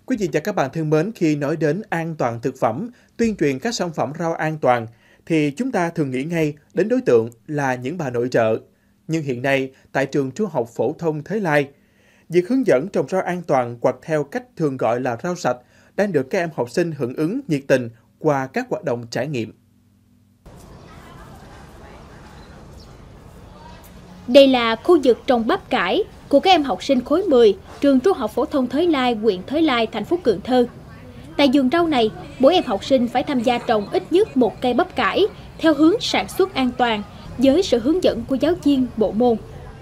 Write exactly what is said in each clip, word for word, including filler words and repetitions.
Quý vị và các bạn thân mến, khi nói đến an toàn thực phẩm, tuyên truyền các sản phẩm rau an toàn, thì chúng ta thường nghĩ ngay đến đối tượng là những bà nội trợ. Nhưng hiện nay, tại trường Trung học phổ thông Thới Lai, việc hướng dẫn trồng rau an toàn hoặc theo cách thường gọi là rau sạch đang được các em học sinh hưởng ứng nhiệt tình qua các hoạt động trải nghiệm. Đây là khu vực trồng bắp cải của các em học sinh khối mười, trường Trung học phổ thông Thới Lai, huyện Thới Lai, thành phố Cần Thơ. Tại vườn rau này, mỗi em học sinh phải tham gia trồng ít nhất một cây bắp cải theo hướng sản xuất an toàn với sự hướng dẫn của giáo viên bộ môn.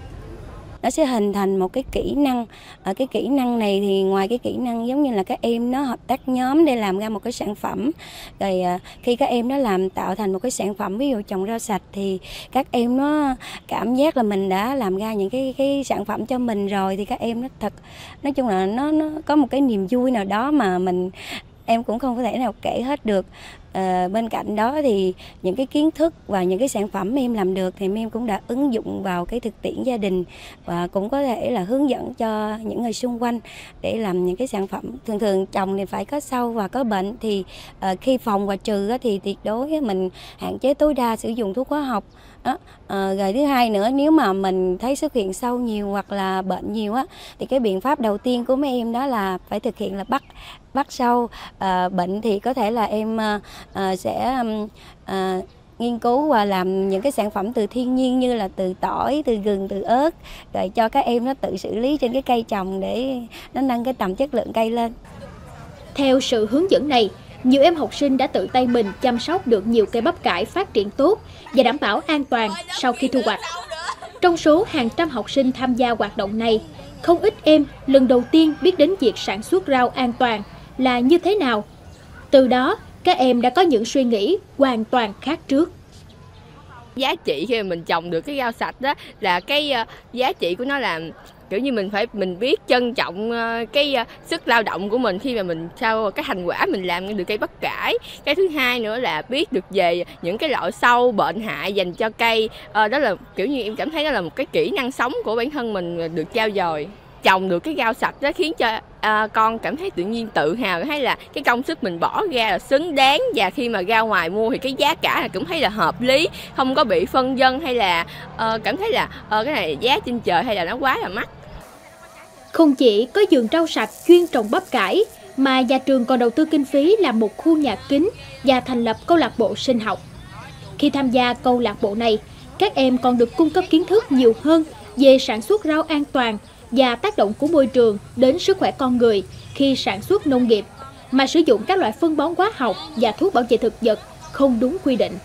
Nó sẽ hình thành một cái kỹ năng. Ở cái kỹ năng này thì ngoài cái kỹ năng giống như là các em nó hợp tác nhóm để làm ra một cái sản phẩm. Rồi khi các em nó làm tạo thành một cái sản phẩm, ví dụ trồng rau sạch, thì các em nó cảm giác là mình đã làm ra những cái cái sản phẩm cho mình rồi, thì các em nó thật nói chung là nó nó có một cái niềm vui nào đó mà mình em cũng không có thể nào kể hết được. À, bên cạnh đó thì những cái kiến thức và những cái sản phẩm em làm được thì em cũng đã ứng dụng vào cái thực tiễn gia đình, và cũng có thể là hướng dẫn cho những người xung quanh để làm những cái sản phẩm. Thường thường trồng thì phải có sâu và có bệnh, thì à, khi phòng và trừ thì tuyệt đối mình hạn chế tối đa sử dụng thuốc hóa học. Đó. À, rồi thứ hai nữa, nếu mà mình thấy xuất hiện sâu nhiều hoặc là bệnh nhiều á, thì cái biện pháp đầu tiên của mấy em đó là phải thực hiện là bắt bắt sâu. À, bệnh thì có thể là em à, sẽ à, nghiên cứu và làm những cái sản phẩm từ thiên nhiên như là từ tỏi, từ gừng, từ ớt, rồi cho các em nó tự xử lý trên cái cây trồng để nó nâng cái tầm chất lượng cây lên. Theo sự hướng dẫn này, nhiều em học sinh đã tự tay mình chăm sóc được nhiều cây bắp cải phát triển tốt và đảm bảo an toàn sau khi thu hoạch. Trong số hàng trăm học sinh tham gia hoạt động này, không ít em lần đầu tiên biết đến việc sản xuất rau an toàn là như thế nào. Từ đó, các em đã có những suy nghĩ hoàn toàn khác trước. Giá trị khi mà mình trồng được cái rau sạch đó là cái uh, giá trị của nó là kiểu như mình phải mình biết trân trọng cái sức lao động của mình khi mà mình sau cái thành quả mình làm được cây bắp cải. Cái thứ hai nữa là biết được về những cái loại sâu bệnh hại dành cho cây. À, đó là kiểu như em cảm thấy đó là một cái kỹ năng sống của bản thân mình được trao dồi. Trồng được cái rau sạch đó khiến cho à, con cảm thấy tự nhiên tự hào, thấy là cái công sức mình bỏ ra là xứng đáng, và khi mà ra ngoài mua thì cái giá cả là cũng thấy là hợp lý, không có bị phân vân hay là à, cảm thấy là à, cái này giá trên trời hay là nó quá là mắc. Không chỉ có vườn rau sạch chuyên trồng bắp cải, mà nhà trường còn đầu tư kinh phí làm một khu nhà kính và thành lập câu lạc bộ sinh học. Khi tham gia câu lạc bộ này, các em còn được cung cấp kiến thức nhiều hơn về sản xuất rau an toàn và tác động của môi trường đến sức khỏe con người khi sản xuất nông nghiệp, mà sử dụng các loại phân bón hóa học và thuốc bảo vệ thực vật không đúng quy định.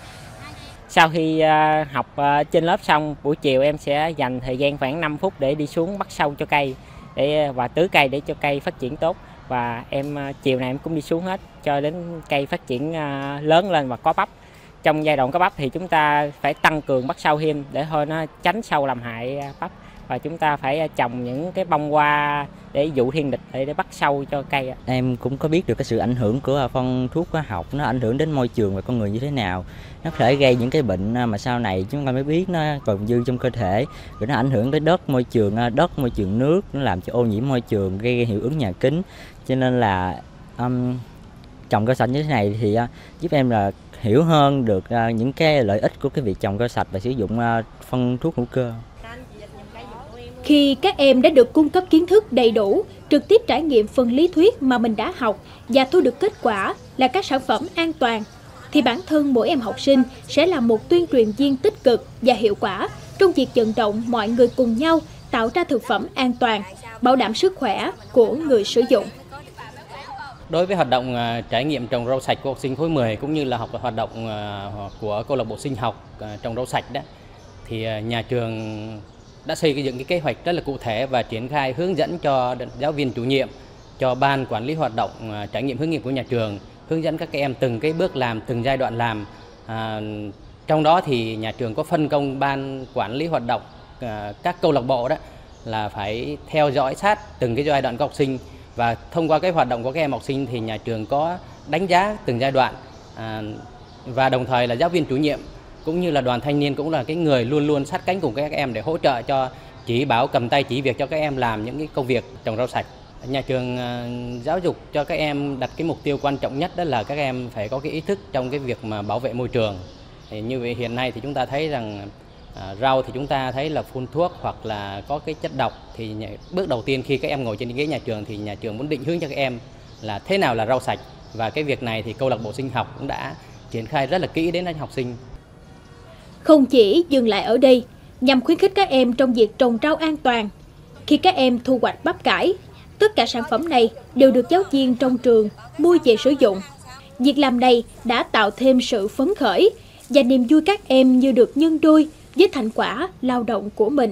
Sau khi uh, học uh, trên lớp xong, buổi chiều em sẽ dành thời gian khoảng năm phút để đi xuống bắt sâu cho cây để và tưới cây để cho cây phát triển tốt. Và em uh, chiều này em cũng đi xuống hết cho đến cây phát triển uh, lớn lên và có bắp. Trong giai đoạn có bắp thì chúng ta phải tăng cường bắt sâu thêm để thôi nó tránh sâu làm hại uh, bắp. Và chúng ta phải trồng những cái bông hoa để dụ thiên địch để, để bắt sâu cho cây. Em cũng có biết được cái sự ảnh hưởng của phân thuốc hóa học, nó ảnh hưởng đến môi trường và con người như thế nào. Nó có thể gây những cái bệnh mà sau này chúng ta mới biết nó còn dư trong cơ thể. Rồi nó ảnh hưởng tới đất, môi trường, đất, môi trường nước, nó làm cho ô nhiễm môi trường, gây hiệu ứng nhà kính. Cho nên là um, trồng rau sạch như thế này thì uh, giúp em là hiểu hơn được uh, những cái lợi ích của cái việc trồng rau sạch và sử dụng uh, phân thuốc hữu cơ. Khi các em đã được cung cấp kiến thức đầy đủ, trực tiếp trải nghiệm phần lý thuyết mà mình đã học và thu được kết quả là các sản phẩm an toàn, thì bản thân mỗi em học sinh sẽ là một tuyên truyền viên tích cực và hiệu quả trong việc vận động mọi người cùng nhau tạo ra thực phẩm an toàn, bảo đảm sức khỏe của người sử dụng. Đối với hoạt động trải nghiệm trồng rau sạch của học sinh khối mười cũng như là học hoạt động của câu lạc bộ sinh học trồng rau sạch đó, thì nhà trường đã xây dựng cái kế hoạch rất là cụ thể và triển khai hướng dẫn cho giáo viên chủ nhiệm, cho ban quản lý hoạt động trải nghiệm hướng nghiệp của nhà trường, hướng dẫn các em từng cái bước làm, từng giai đoạn làm. À, trong đó thì nhà trường có phân công ban quản lý hoạt động à, các câu lạc bộ đó là phải theo dõi sát từng cái giai đoạn của học sinh, và thông qua cái hoạt động của các em học sinh thì nhà trường có đánh giá từng giai đoạn, à, và đồng thời là giáo viên chủ nhiệm cũng như là đoàn thanh niên cũng là cái người luôn luôn sát cánh cùng các em để hỗ trợ cho, chỉ bảo cầm tay chỉ việc cho các em làm những cái công việc trồng rau sạch. Nhà trường giáo dục cho các em đặt cái mục tiêu quan trọng nhất, đó là các em phải có cái ý thức trong cái việc mà bảo vệ môi trường. Thì như vậy hiện nay thì chúng ta thấy rằng à, rau thì chúng ta thấy là phun thuốc hoặc là có cái chất độc, thì bước đầu tiên khi các em ngồi trên ghế nhà trường thì nhà trường muốn định hướng cho các em là thế nào là rau sạch, và cái việc này thì câu lạc bộ sinh học cũng đã triển khai rất là kỹ đến học sinh. Không chỉ dừng lại ở đây, nhằm khuyến khích các em trong việc trồng rau an toàn, khi các em thu hoạch bắp cải, tất cả sản phẩm này đều được giáo viên trong trường mua về sử dụng. Việc làm này đã tạo thêm sự phấn khởi và niềm vui các em như được nhân đôi với thành quả lao động của mình.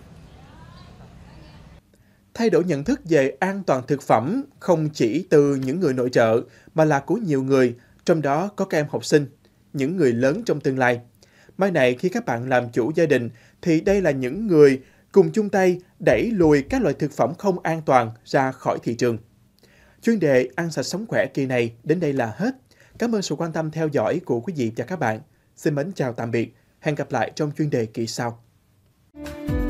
Thay đổi nhận thức về an toàn thực phẩm không chỉ từ những người nội trợ mà là của nhiều người, trong đó có các em học sinh, những người lớn trong tương lai. Mai này khi các bạn làm chủ gia đình thì đây là những người cùng chung tay đẩy lùi các loại thực phẩm không an toàn ra khỏi thị trường. Chuyên đề Ăn sạch sống khỏe kỳ này đến đây là hết. Cảm ơn sự quan tâm theo dõi của quý vị và các bạn. Xin mến chào tạm biệt. Hẹn gặp lại trong chuyên đề kỳ sau.